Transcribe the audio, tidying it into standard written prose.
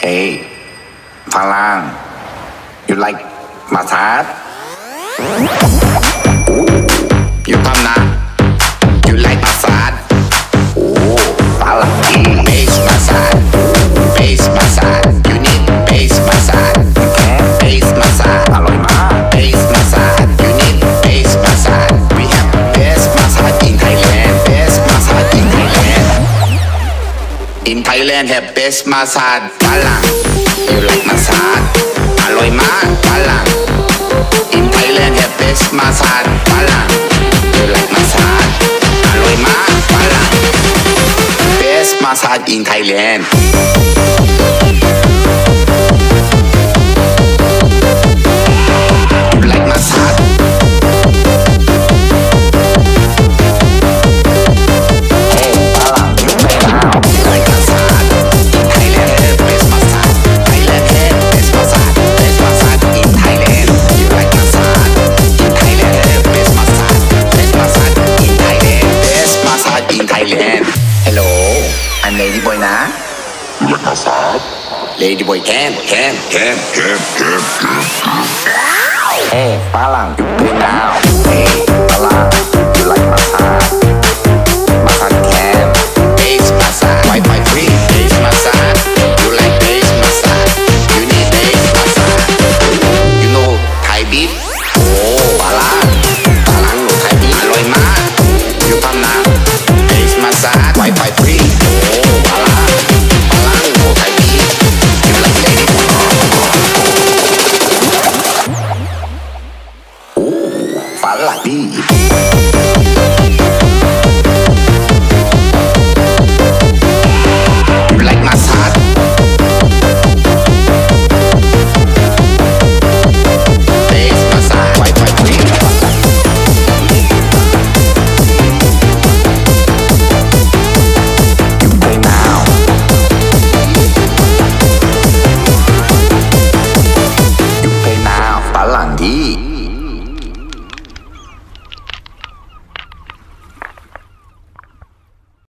Hey, Falang, you like massage? You come now. You like massage? Oh, Falang, bass massage, bass massage. You need bass massage. Okay, bass massage. อร่อยมาก bass massage. You need bass massage. We have bass massage in Thailand. Bass massage in Thailand. In Thailand have best massage. Falang, you like massage? อร่อยมาก Falang. In Thailand have best massage. Falang, you like massage? อร่อยมาก Falang. Best massage in Thailand. You like massage? Hey, Falang, you play now. You like massage? In Thailand have best massage. Thailand have best massage. Best massage in Thailand. You like massage? In Thailand have best massage. Best massage in Thailand. Best massage in Thailand. Hello, I'm Lady Boy na. You like massage? Lady Boy can. Hey, Falang, you play now. Hey, Falang, you like massage? Massage can. Bass massage. Wi-Fi free. Bass massage. You like bass massage? You need bass massage. You know Thai beat? Oh, Falang. Falang know Thai beat. อร่อยมาก You come now. Bass massage. Wi-Fi free. Oh, Falang. Falang know Thai beat. You like lady boy? Oh, Falang beat. You like massage? Bass massage, Wi-Fi free. You play now. You play now, Falangดี